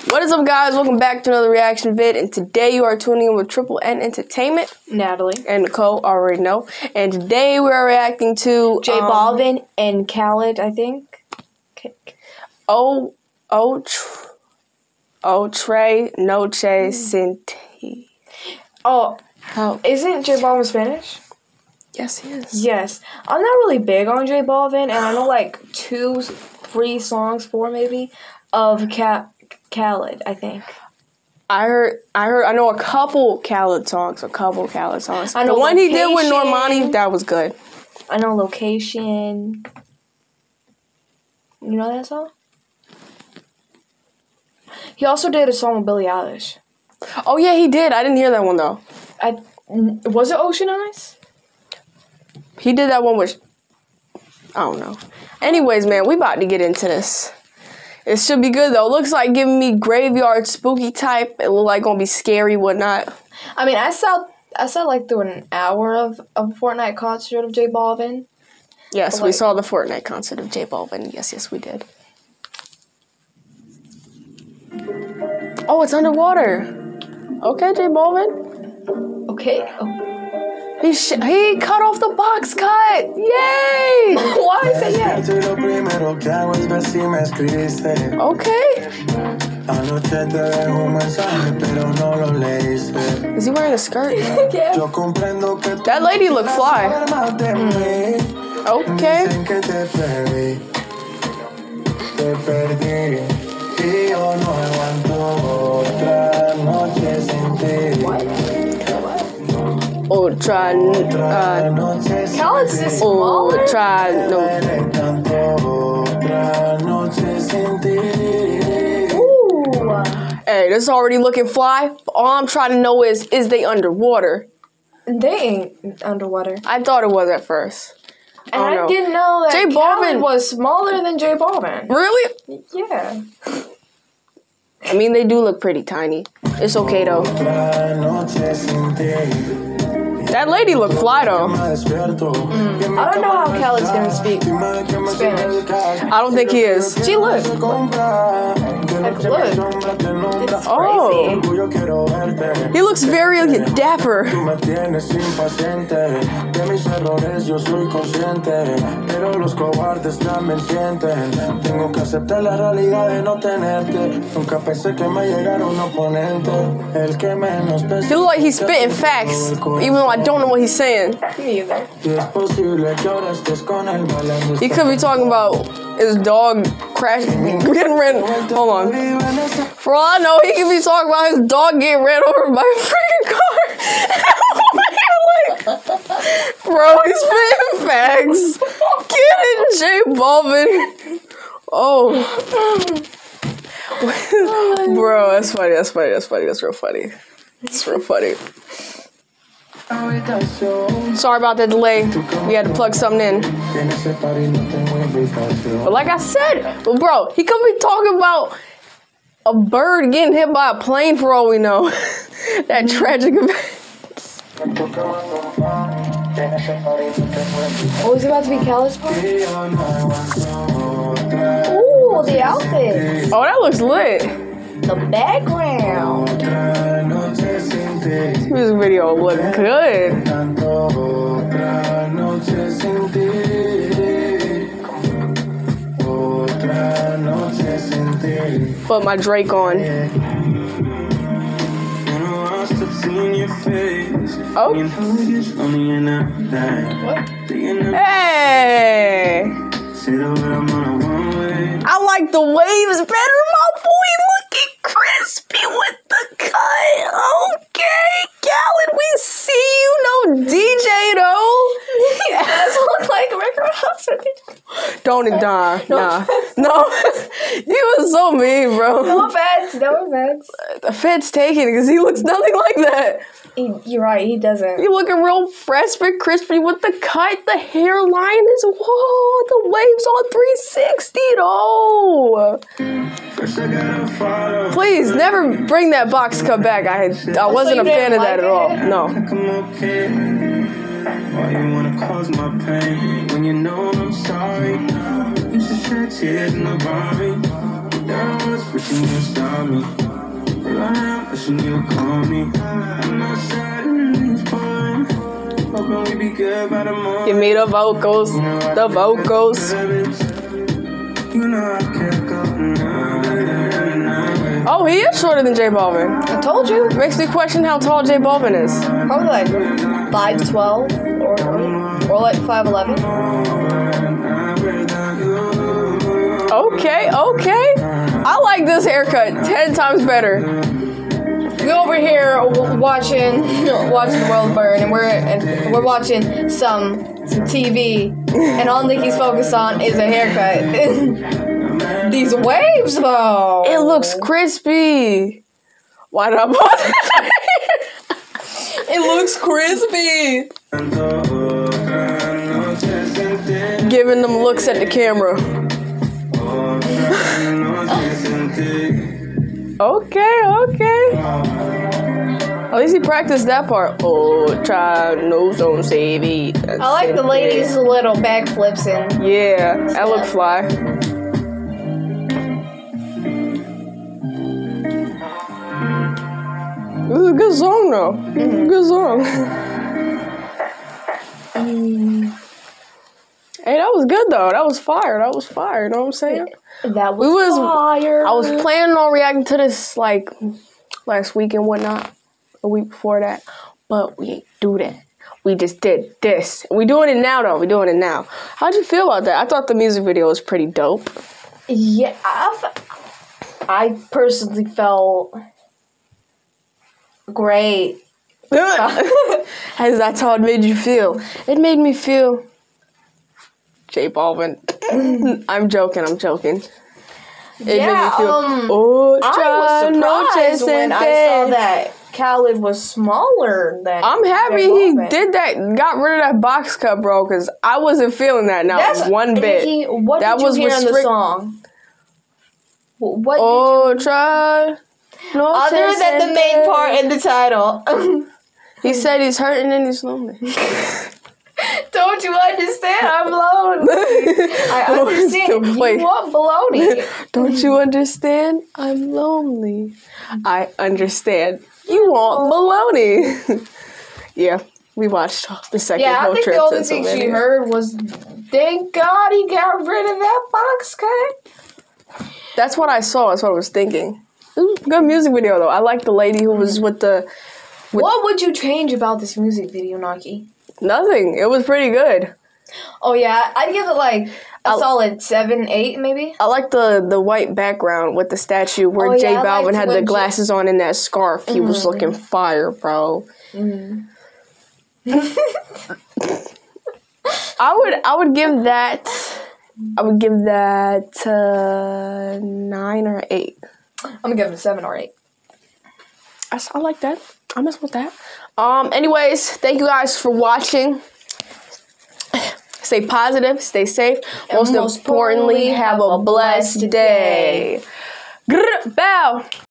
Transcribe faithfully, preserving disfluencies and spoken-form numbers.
What is up, guys? Welcome back to another reaction vid, and today you are tuning in with Triple N Entertainment. Natalie. And Nicole, already know. And today we are reacting to... J um, Balvin and Khaled, I think. Oh, oh, tr- oh, Trey, Noche, Sinti. Oh, How? isn't J Balvin Spanish? Yes, he is. Yes. I'm not really big on J Balvin, and I know like two, three songs, four maybe, of Ka- Khaled, I think. I heard, I heard, I know a couple Khaled songs, a couple Khaled songs. I know the one he did with Location. Normani, that was good. I know Location. You know that song? He also did a song with Billie Eilish. Oh yeah, he did. I didn't hear that one though. I was it Ocean Eyes? He did that one with, I don't know. Anyways, man, we about to get into this. It should be good though. Looks like giving me graveyard spooky type. It look like gonna be scary, whatnot. I mean, I saw I saw like through an hour of of a Fortnite concert of J Balvin. Yes, But, we like, saw the Fortnite concert of J Balvin. Yes, yes, we did. Oh, it's underwater. Okay, J Balvin. Okay. Oh. He sh he cut off the box cut. Yay! Why is it yeah? Okay. Is he wearing a skirt? Yeah. That lady look fly. Okay. Ultra, uh, Khaled's is smaller. ultra, no. Ooh. Hey, this is already looking fly. All I'm trying to know is, is they underwater? They ain't underwater. I thought it was at first. And I, know. didn't know that J Khaled Balvin was smaller than J Balvin. Really? Yeah. I mean, they do look pretty tiny. It's okay though. That lady look fly though. Mm. I don't know how Khaled's gonna speak Spanish. I don't think he is. She look. Like, look. It's Oh. crazy. He looks very dapper. He look like he's spitting facts, even though I don't know what he's saying. Me either. He could be talking about his dog crashing, getting ran. Hold on. For all I know, he could be talking about his dog getting ran over by a freaking car. Like, bro, he's spitting facts. Get it, J Balvin. Oh. Bro, that's funny, that's funny, that's funny, that's real funny. It's real funny. Sorry about that delay. We had to plug something in. But like I said, but bro, he could be talking about a bird getting hit by a plane for all we know. That tragic event. Oh, is it about to be Khaled's part? Ooh, the outfit. Oh, that looks lit. The background. This music video look good. Put my Drake on. Oh. Hey. I like the waves better, my boy. Looking crispy with the cut. Okay, Khaled, we see you. No D J though. He does look like Rick Ross. Don't it, Don? No Nah. offense. No. You was so mean, bro. No offense. No offense. The Fed's taking it because he looks nothing like that. He, you're right. He doesn't. You looking real fresh and crispy with the cut, the hairline is whoa, the waves on three sixty though. Please never bring that box cut back. I had, I wasn't you a fan didn't of that like at all. it? No. Why you wanna cause my pain when you know I'm sorry? You should shed tears in the Rari. There was freaking you stop me. If I am wishing you call me. I'm outside and it's fine. Hoping we be good by the morning. Give me the vocals. The vocals. You know I can't go now. Oh, he is shorter than J Balvin. I told you. Makes me question how tall J Balvin is. Probably like five twelve or or like five eleven. Okay, okay. I like this haircut ten times better. We over here w- watching watching the world burn, and we're and we're watching some some T V, and all Nikki's focused on is a haircut. These waves, though. It looks crispy. Why did I pause? It looks crispy. Giving them looks at the camera. Okay, okay. At least he practiced that part. Oh, try no zone save it. I like the ladies' little backflips in. Yeah, that looked fly. This is a good song, though. Mm-hmm. Good song. Hey, that was good, though. That was fire. That was fire. You know what I'm saying? That was, we was fire. I was planning on reacting to this, like, last week and whatnot. A week before that. But we ain't do that. We just did this. We doing it now, though. We doing it now. How'd you feel about that? I thought the music video was pretty dope. Yeah, I've, I personally felt great. As that's how it made you feel. It made me feel J Balvin. I'm joking, I'm joking. It yeah, made me feel um, oh, I was surprised when I saw that. that Khaled was smaller than I'm happy J he Balvin. did that, got rid of that box cut, bro, because I wasn't feeling that now That's, one bit. Nikki, what that did you was hear in the restrict- song? Wh- What Oh, did you... try. No Other than the main part in the title. He said he's hurting and he's lonely. Don't you understand? I'm lonely. I understand. You Wait. want baloney. Don't you understand? I'm lonely. I understand. You want baloney. Yeah, we watched the second Yeah, I whole think trip the only to thing she Sylvania. heard was, thank God he got rid of that box cut. That's what I saw. That's what I was thinking. It was a good music video, though. I like the lady who was with the... With What would you change about this music video, Naki? Nothing. It was pretty good. Oh, yeah. I'd give it like a I'll- solid seven, eight, maybe. I like the, the white background with the statue where Oh, J yeah, I Balvin liked had when the J- glasses on and that scarf. He was looking fire, bro. Mm. I would I would give that I would give that uh, nine or eight. I'm going to give it a seven or eight. I, s- I like that. I mess with that. Um. Anyways, thank you guys for watching. Stay positive. Stay safe. Most, most importantly, have a blessed day. Grr, bow.